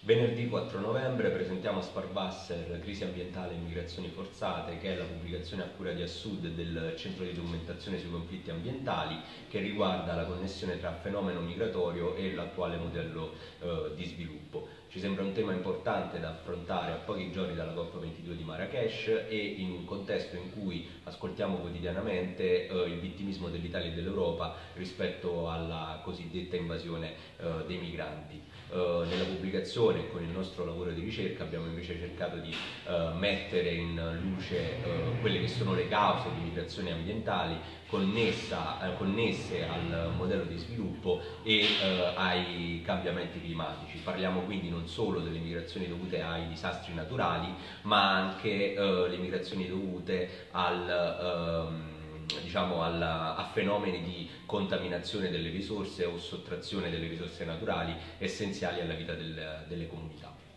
Venerdì 4 novembre presentiamo a Sparwasser Crisi ambientale e migrazioni forzate, che è la pubblicazione a cura di Assud del Centro di documentazione sui conflitti ambientali, che riguarda la connessione tra fenomeno migratorio e l'attuale modello di sviluppo. Ci sembra un tema importante da affrontare a pochi giorni dalla COP22 di Marrakech e in un contesto in cui ascoltiamo quotidianamente il vittimismo dell'Italia e dell'Europa rispetto alla cosiddetta invasione dei migranti. Nella pubblicazione, con il nostro lavoro di ricerca, abbiamo invece cercato di mettere in luce quelle che sono le cause di migrazioni ambientali connesse al modello di sviluppo e ai cambiamenti climatici. Parliamo quindi non solo delle migrazioni dovute ai disastri naturali, ma anche le migrazioni dovute a fenomeni di contaminazione delle risorse o sottrazione delle risorse naturali essenziali alla vita delle comunità.